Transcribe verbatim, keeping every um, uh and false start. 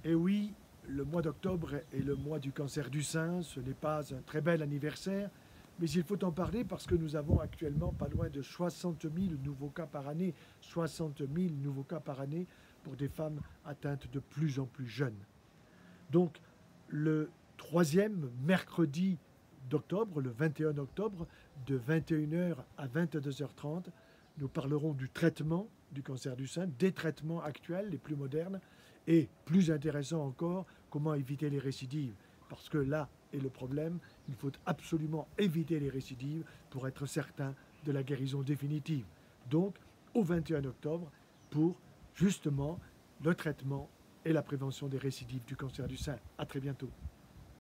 Et oui, le mois d'octobre est le mois du cancer du sein. Ce n'est pas un très bel anniversaire, mais il faut en parler parce que nous avons actuellement pas loin de soixante mille nouveaux cas par année. soixante mille nouveaux cas par année pour des femmes atteintes de plus en plus jeunes. Donc, le troisième mercredi d'octobre, le vingt et un octobre, de vingt et une heures à vingt-deux heures trente, nous parlerons du traitement du cancer du sein, des traitements actuels, les plus modernes, et plus intéressant encore, comment éviter les récidives. Parce que là est le problème, il faut absolument éviter les récidives pour être certain de la guérison définitive. Donc, au vingt et un octobre, pour justement le traitement et la prévention des récidives du cancer du sein. À très bientôt.